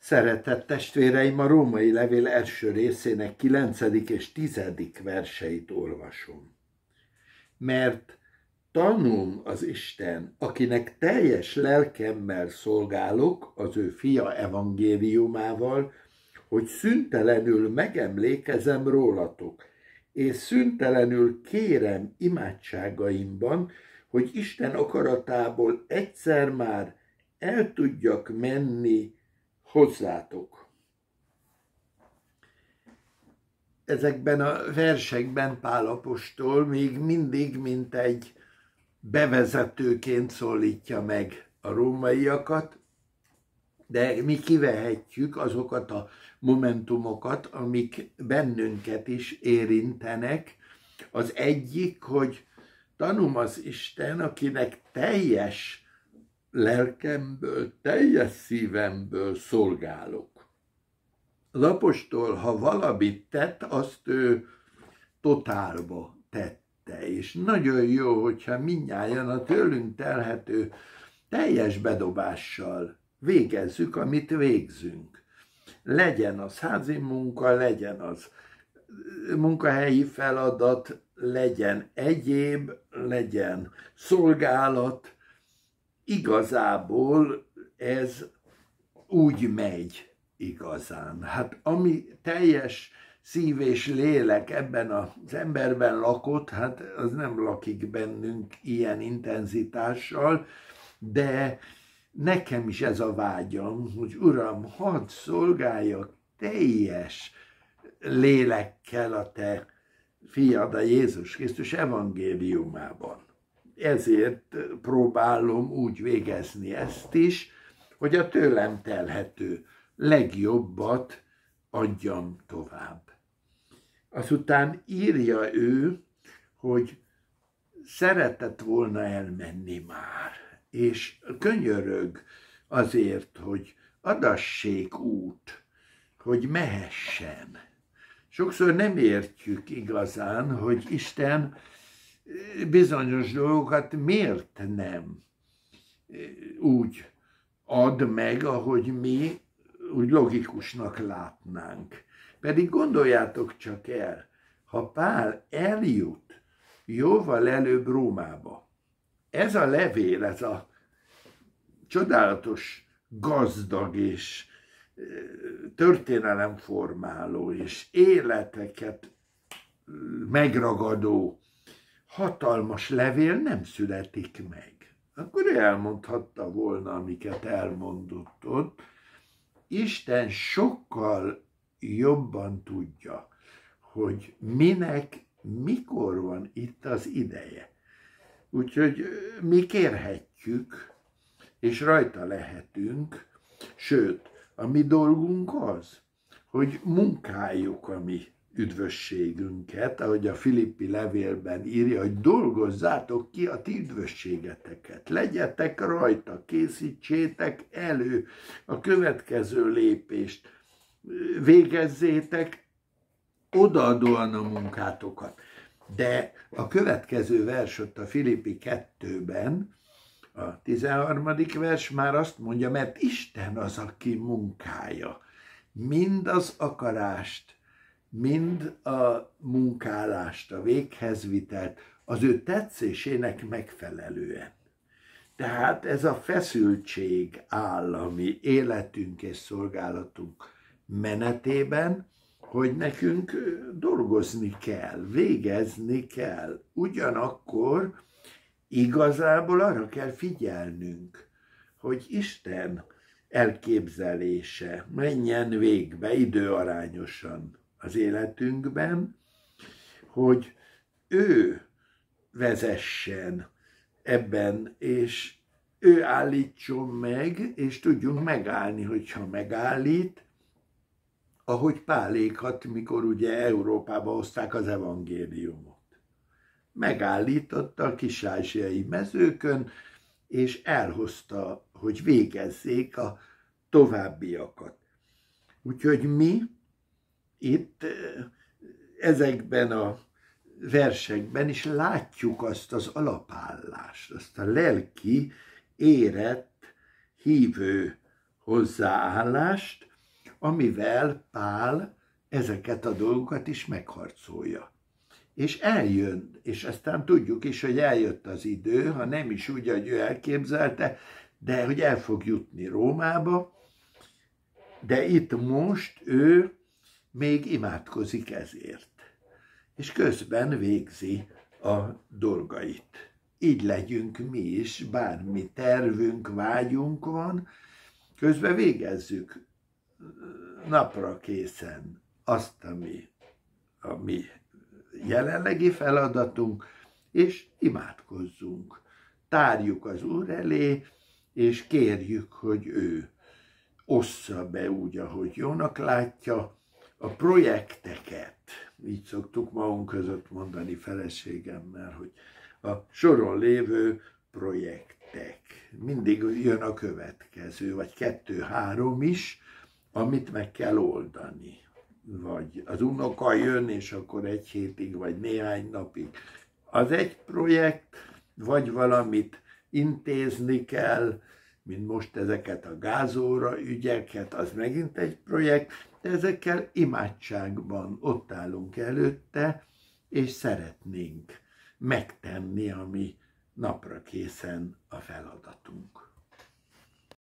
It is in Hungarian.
Szeretett testvéreim, a Római Levél első részének 9. és 10. verseit olvasom. Mert tanulom az Isten, akinek teljes lelkemmel szolgálok az ő fia evangéliumával, hogy szüntelenül megemlékezem rólatok, és szüntelenül kérem imádságaimban, hogy Isten akaratából egyszer már el tudjak menni hozzátok. Ezekben a versekben Pál apostol még mindig mint egy bevezetőként szólítja meg a rómaiakat, de mi kivehetjük azokat a momentumokat, amik bennünket is érintenek. Az egyik, hogy tanulom az Isten, akinek teljes lelkemből, teljes szívemből szolgálok. Az apostol, ha valamit tett, azt ő totálba tette, és nagyon jó, hogyha mindnyájan a tőlünk telhető teljes bedobással végezzük, amit végzünk. Legyen az házi munka, legyen az munkahelyi feladat, legyen egyéb, legyen szolgálat. Igazából ez úgy megy igazán. Hát ami teljes szív és lélek ebben az emberben lakott, hát az nem lakik bennünk ilyen intenzitással, de nekem is ez a vágyam, hogy Uram, hadd szolgáljak teljes lélekkel a te fiad, a Jézus Krisztus evangéliumában. Ezért próbálom úgy végezni ezt is, hogy a tőlem telhető legjobbat adjam tovább. Azután írja ő, hogy szeretett volna elmenni már, és könyörög azért, hogy adassék út, hogy mehessen. Sokszor nem értjük igazán, hogy Isten bizonyos dolgokat miért nem úgy ad meg, ahogy mi úgy logikusnak látnánk. Pedig gondoljátok csak el, ha Pál eljut jóval előbb Rómába, ez a levél, ez a csodálatos, gazdag és történelemformáló és életeket megragadó hatalmas levél nem születik meg. Akkor ő elmondhatta volna, amiket elmondott ott. Isten sokkal jobban tudja, hogy minek, mikor van itt az ideje. Úgyhogy mi kérhetjük, és rajta lehetünk, sőt, a mi dolgunk az, hogy munkáljuk a mi üdvösségünket, ahogy a Filippi levélben írja, hogy dolgozzátok ki a ti üdvösségeteket, legyetek rajta, készítsétek elő a következő lépést, végezzétek odaadóan a munkátokat. De a következő vers ott a Filippi 2-ben, a 13. vers már azt mondja, mert Isten az, aki munkálja mind az akarást, mind a munkálást, a véghezvitelt az ő tetszésének megfelelően. Tehát ez a feszültség áll a mi életünk és szolgálatunk menetében, hogy nekünk dolgozni kell, végezni kell. Ugyanakkor igazából arra kell figyelnünk, hogy Isten elképzelése menjen végbe időarányosan az életünkben, hogy ő vezessen ebben, és ő állítson meg, és tudjunk megállni, hogyha megállít, ahogy Pálékat, mikor ugye Európába hozták az evangéliumot. Megállította a kis-ázsiai mezőkön, és elhozta, hogy végezzék a továbbiakat. Úgyhogy mi itt ezekben a versekben is látjuk azt az alapállást, azt a lelki, érett, hívő hozzáállást, amivel Pál ezeket a dolgokat is megharcolja. És eljön, és aztán tudjuk is, hogy eljött az idő, ha nem is úgy, ahogy ő elképzelte, de hogy el fog jutni Rómába, de itt most ő még imádkozik ezért. És közben végzi a dolgait. Így legyünk mi is, bármi tervünk, vágyunk van, közben végezzük napra készen azt, ami jelenlegi feladatunk, és imádkozzunk. Tárjuk az Úr elé, és kérjük, hogy ő ossza be úgy, ahogy jónak látja, a projekteket, így szoktuk magunk között mondani feleségemmel, hogy a soron lévő projektek. Mindig jön a következő, vagy 2-3 is, amit meg kell oldani. Vagy az unoka jön, és akkor 1 hétig, vagy néhány napig. Az egy projekt, vagy valamit intézni kell, mint most ezeket a gázóra ügyeket, az megint egy projekt, de ezekkel imádságban ott állunk előtte, és szeretnénk megtenni, ami napra készen a feladatunk.